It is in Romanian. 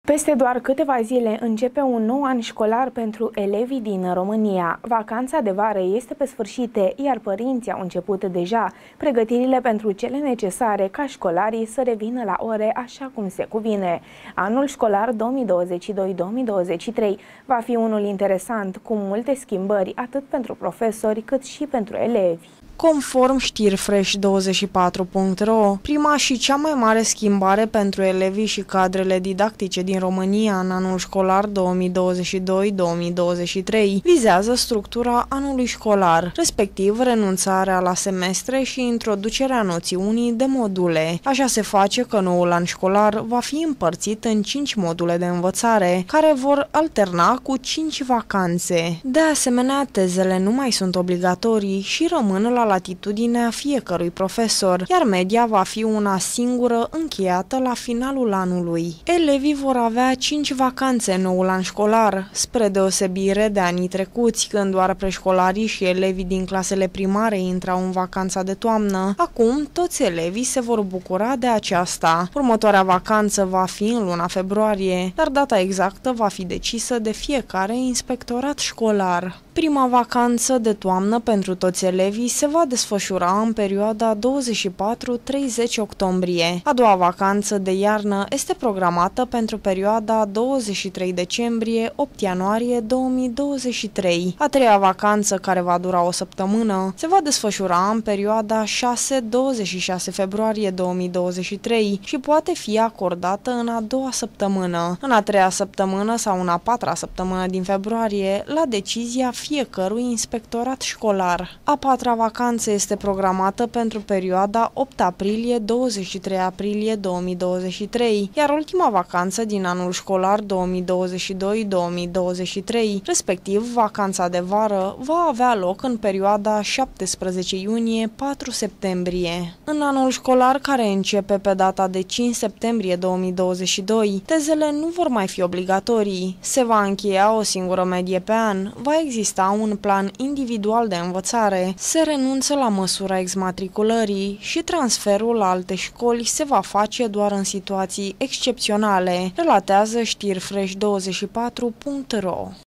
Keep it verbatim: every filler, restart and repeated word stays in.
Peste doar câteva zile începe un nou an școlar pentru elevii din România. Vacanța de vară este pe sfârșite, iar părinții au început deja pregătirile pentru cele necesare ca școlarii să revină la ore așa cum se cuvine. Anul școlar două mii douăzeci și doi două mii douăzeci și trei va fi unul interesant, cu multe schimbări atât pentru profesori cât și pentru elevi. Conform știri fresh douăzeci și patru punct ro, prima și cea mai mare schimbare pentru elevii și cadrele didactice din România în anul școlar două mii douăzeci și doi două mii douăzeci și trei vizează structura anului școlar, respectiv renunțarea la semestre și introducerea noțiunii de module. Așa se face că noul an școlar va fi împărțit în cinci module de învățare, care vor alterna cu cinci vacanțe. De asemenea, tezele nu mai sunt obligatorii și rămân la latitudinea fiecărui profesor, iar media va fi una singură încheiată la finalul anului. Elevii vor avea cinci vacanțe în noul an școlar, spre deosebire de anii trecuți, când doar preșcolarii și elevii din clasele primare intrau în vacanța de toamnă. Acum, toți elevii se vor bucura de aceasta. Următoarea vacanță va fi în luna februarie, dar data exactă va fi decisă de fiecare inspectorat școlar. Prima vacanță de toamnă pentru toți elevii se va desfășura în perioada douăzeci și patru treizeci octombrie. A doua vacanță de iarnă este programată pentru perioada douăzeci și trei decembrie - opt ianuarie două mii douăzeci și trei. A treia vacanță, care va dura o săptămână, se va desfășura în perioada șase - douăzeci și șase februarie două mii douăzeci și trei și poate fi acordată în a doua săptămână, în a treia săptămână sau în a patra săptămână din februarie, la decizia fiecărui inspectorat școlar. A patra vacanță este programată pentru perioada opt aprilie - douăzeci și trei aprilie două mii douăzeci și trei, iar ultima vacanță din anul școlar două mii douăzeci și doi două mii douăzeci și trei, respectiv vacanța de vară, va avea loc în perioada șaptesprezece iunie - patru septembrie. În anul școlar, care începe pe data de cinci septembrie două mii douăzeci și doi, tezele nu vor mai fi obligatorii. Se va încheia o singură medie pe an, va exista un plan individual de învățare, se renunță la măsura exmatriculării și transferul la alte școli se va face doar în situații excepționale, relatează știri fresh douăzeci și patru punct ro.